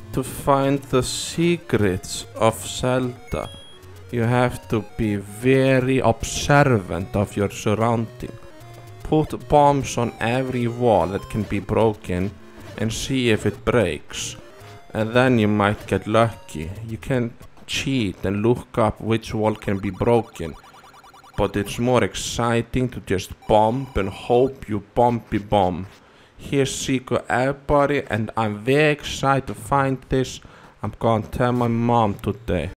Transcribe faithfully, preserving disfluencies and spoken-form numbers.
To find the secrets of Zelda, you have to be very observant of your surrounding. Put bombs on every wall that can be broken and see if it breaks. And then you might get lucky. You can cheat and look up which wall can be broken. But it's more exciting to just bomb and hope you bomby bomb. Here's Seiko everybody, and I'm very excited to find this. I'm gonna tell my mom today.